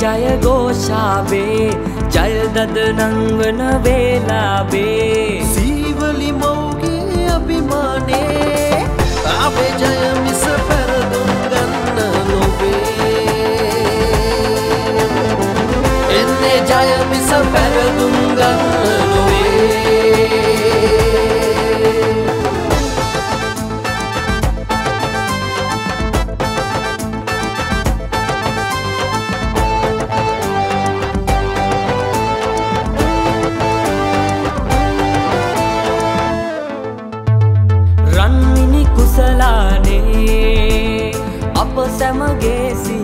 ජය ഘോഷාවේ ජය දද නංවන වේලාවේ සීවලි මෞගේ අභිමානේ ආවේ ජය මිස පෙරදුම් ගන්න නොවේ එන්නේ ජය මිස පෙරදුම් ගන්න රන්මිනි කුසලානේ අප සැමගේ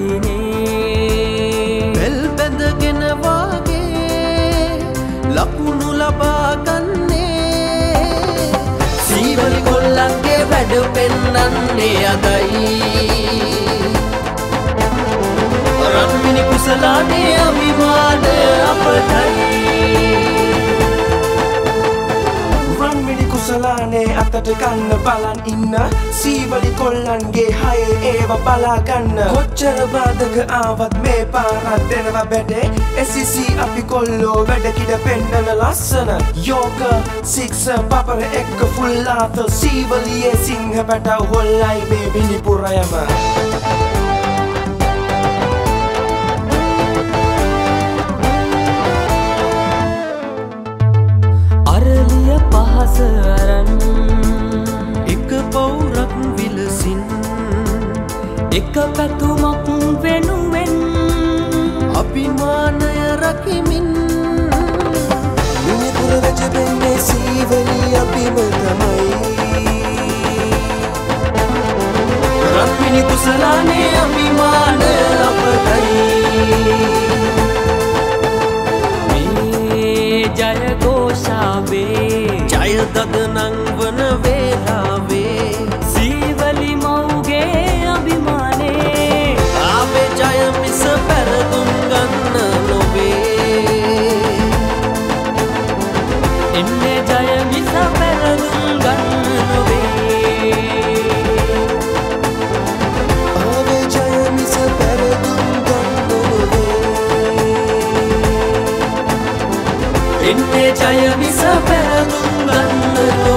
සීනේ බෙල් බැඳගෙන වාගේ ලකුණු ලබා ගන්නේ සීවලි කොල්ලන්ගේ වැඩ පෙන්නන්නේ අදයි රන්මිනි කුසලානේ අභිමාන අපටයි කුසලානේ අතට ගන්න බලන් ඉන්න සීවලි කොල්ලන්ගේ හයේ ඒව බලා ගන්න කොච්චර බාධක ආවත් මේ පාරක් දෙනවා බැඩේ SEC අපි කොල්ලෝ වැඩ කිඩ පෙන්නන ලස්සන යෝග සික්ස පපර එක්ක ෆුල් ආත සීවලියේ සිංහ පැටව හොල්ලයි මේ බිලිපුරයම පහස අරන් එක පවුරක් විලසින් එක පැතුමක් වෙනුවෙන් අභිමානය රකිමින් මිනිපුර රජබෙන්නේ සීවලි අපිම තමයි රන්මිනි කුසලානේ අභිමාන අපටයි මේ ජය ഘോഷාවේ ජය දද නංවන වේලාවේ සීවලි මෞගේ අභිමානේ ආවේ ජය මිස පෙරදුම් ගන්න නොවේ එන්නේ ජය මිස පෙරදුම් ගන්න නොවේ ආවේ ජය මිස පෙරදුම් ගන්න නොවේ එන්නේ ජය මිස පෙරදුම් ගන්න නොවේ